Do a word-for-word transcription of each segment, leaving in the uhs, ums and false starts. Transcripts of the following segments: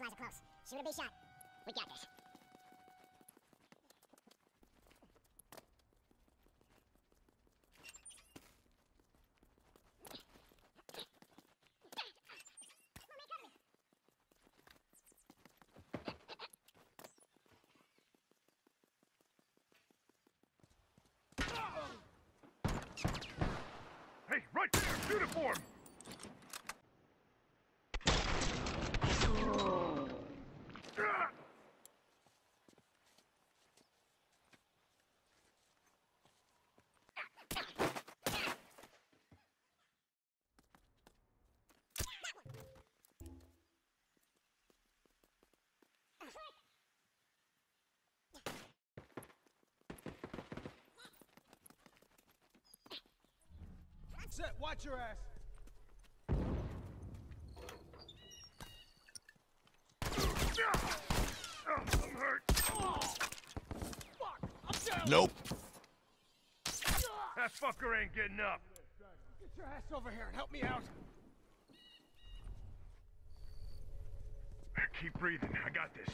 supplies are close. Shoot or be shot. We got this. Hey, right there! Uniform! Set, watch your ass! Oh, I'm hurt. Oh, fuck! I'm down! Nope. That fucker ain't getting up. Get your ass over here and help me out! Keep breathing. I got this.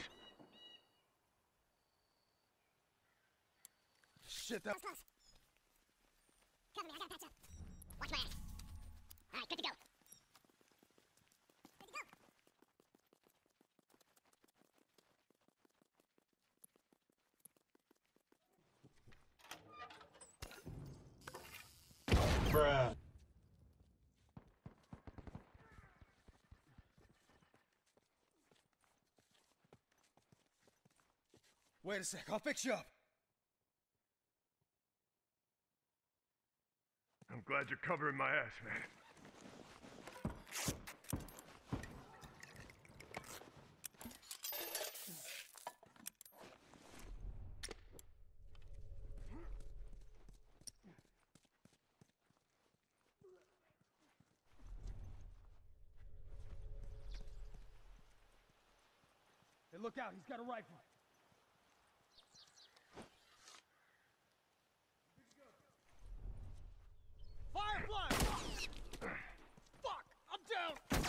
Shit, that... Close, close. Cover me, I gotta patch up. Watch my ass. Alright, good to go. Good to go. Bruh. Wait a sec, I'll fix you up. I'm glad you're covering my ass, man. Hey, look out, he's got a rifle. Firefly! Fuck! I'm down!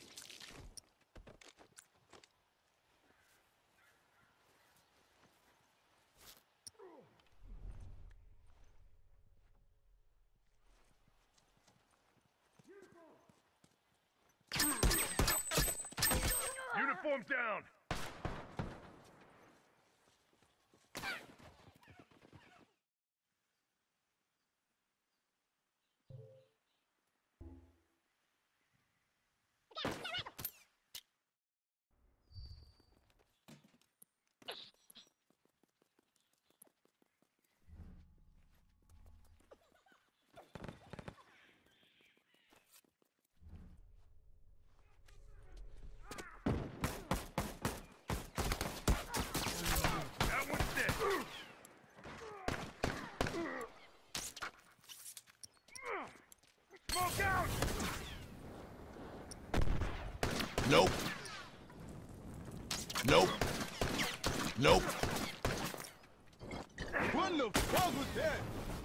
Uniform down! That one's dead. Smoke out! Nope. Nope. Nope. What the fuck was that?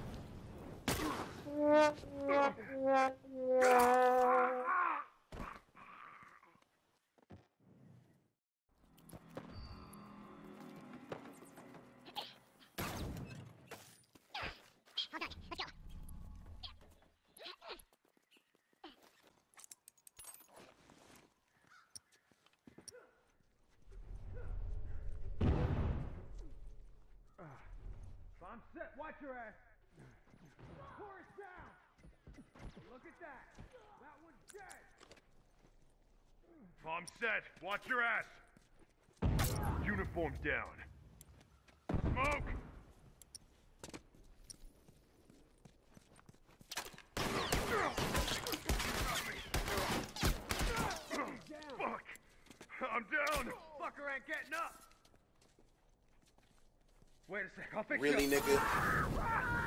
Hold on, let's go. I'm set, watch your ass! Force down! Look at that! That one's dead! Bomb set. Watch your ass. Uniform down. Smoke! Fuck! I'm down! Fucker ain't getting up! Wait a sec, I'll fix Really, you up. nigga?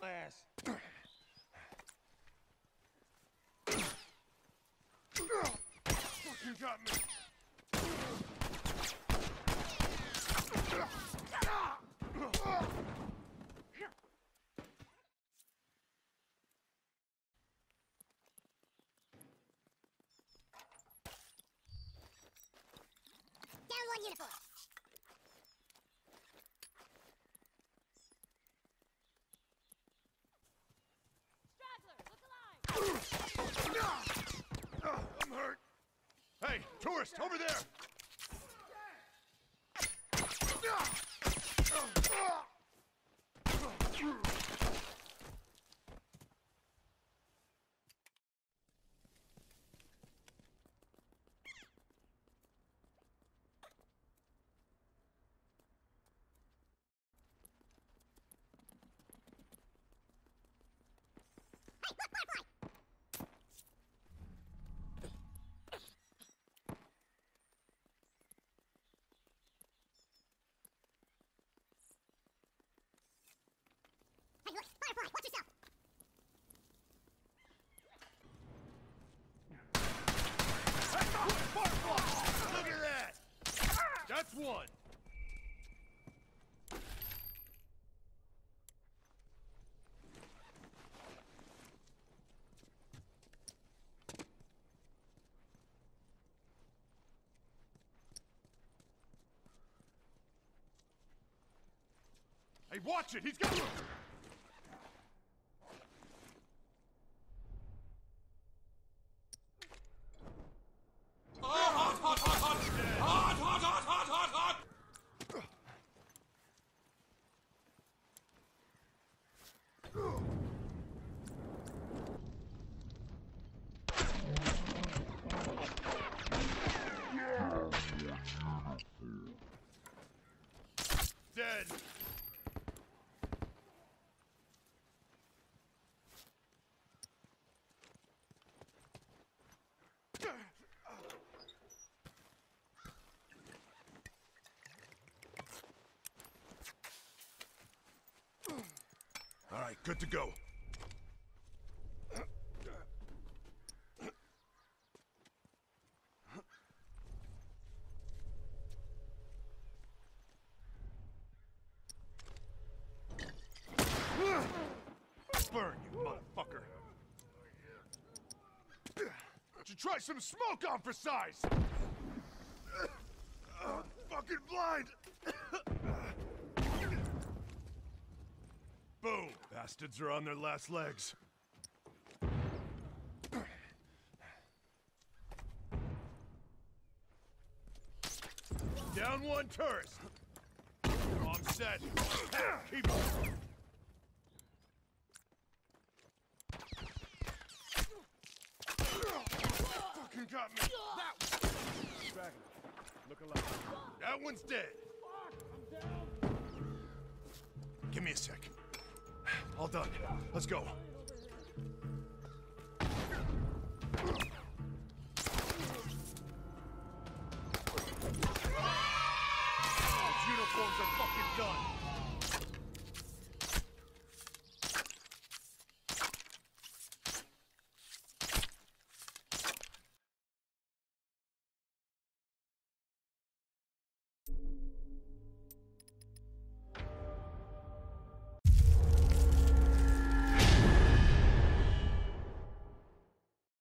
Ass. Fucking got me. Down one uniform. I'm hurt. Hey, tourist, over there. Hey, look, firefly, watch yourself. Look at that. That's one. Hey, watch it! He's got... Hot, hot, hot, hot, hot! Hot, hot, hot, hot, hot, hot! Dead. All right, good to go. Burn, you motherfucker. Should try some smoke on for size. Uh, fucking blind. Boom. Bastards are on their last legs. Down one tourist. Wrong set. Keep it. Fucking got me. That one. Dragon. Look alive. That one's dead. I'm down. Give me a sec. All done. Let's go.